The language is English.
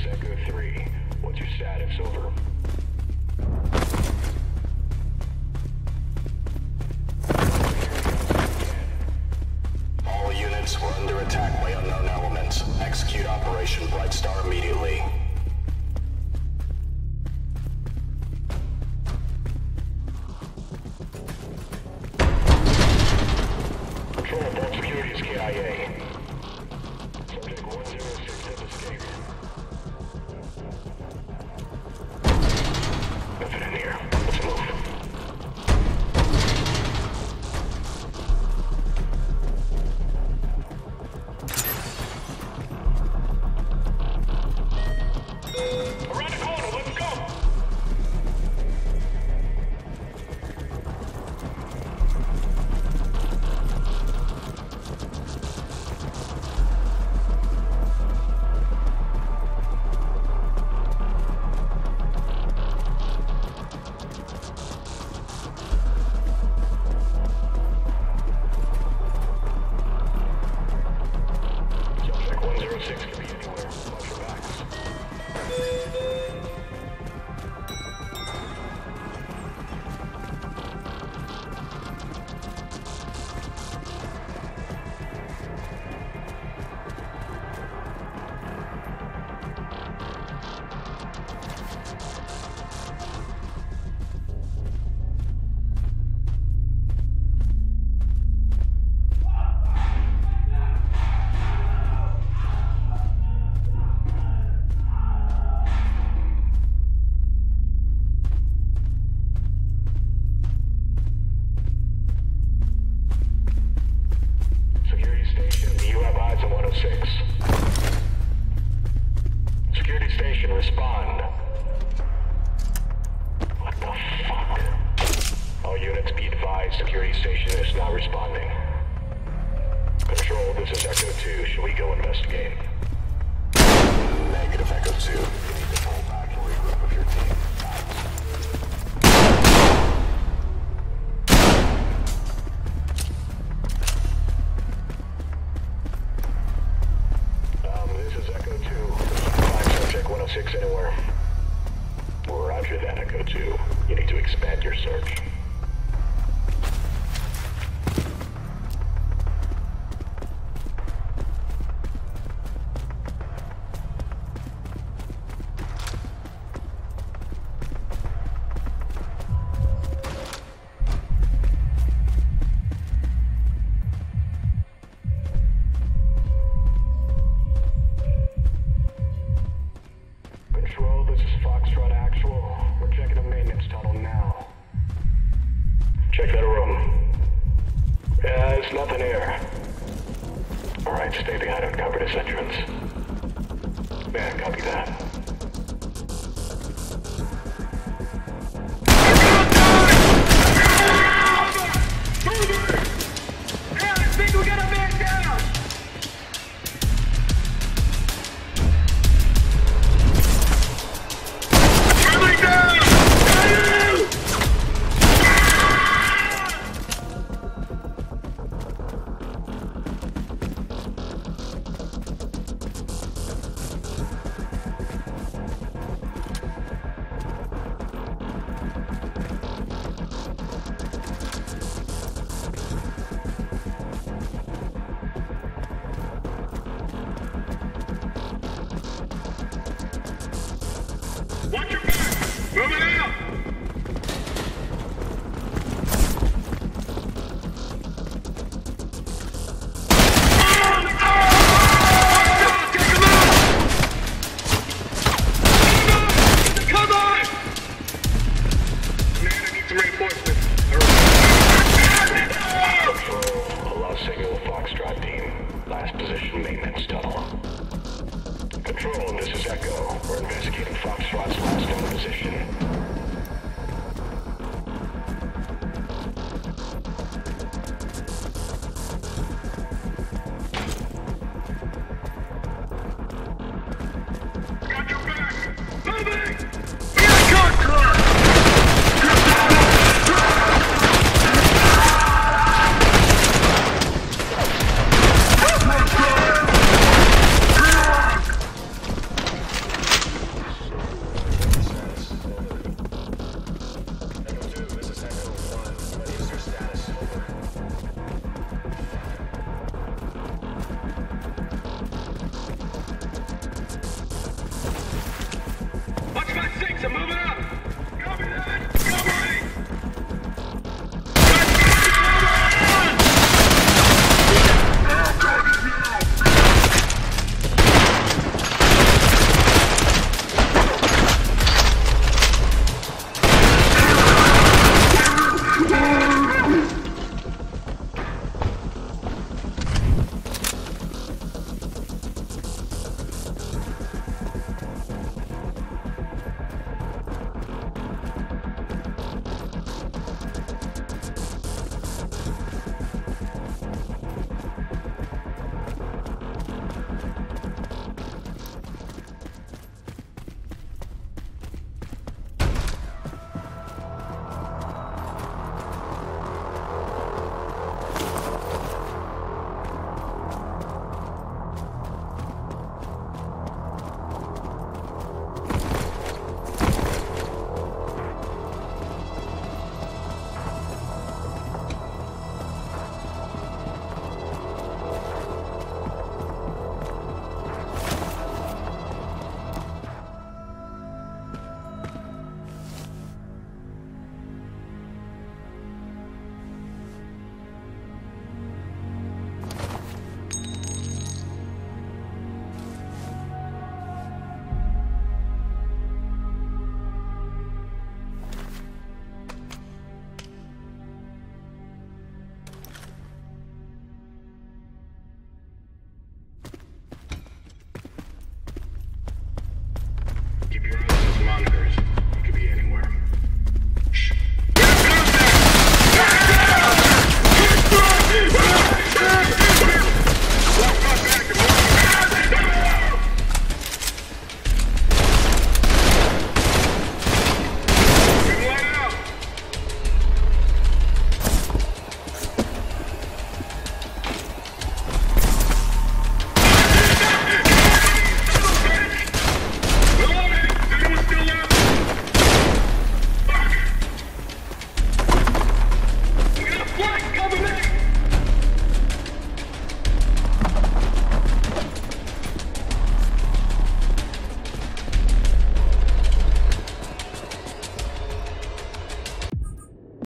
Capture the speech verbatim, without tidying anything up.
Echo three. What's your status? Over. All units were under attack by unknown elements. Execute Operation Bright Star immediately. Control, Vault Security is K I A. Subject one zero six has escaped. Nothing in here. Let's move. Around the corner, let's go! Subject one zero six can be anywhere. Watch your backs. Security station, do you have eyes on one oh six? Security station, respond. What the fuck? All units be advised, security station is not responding. Control, this is Echo two. Should we go investigate? Negative, Echo two. You need to pull back and regroup with your team. Um, this is Echo two. Find subject one oh six anywhere. Roger that, Echo two. You need to expand your search. Control, this is Foxtrot Actual. We're checking a maintenance tunnel now. Check that room. Yeah, there's nothing here. Alright, stay behind and cover this entrance. Man, copy that. Yeah, I think we got a man down! Coming down! Watch your back! Moving out! Come on! Man, I need some reinforcements. Control, Los Angeles Foxtrot team. Last position, maintenance tunnel. Control, this is Echo. We're investigating Foxtrot's last known position. Got your back! Moving! We got contact! Tanks are moving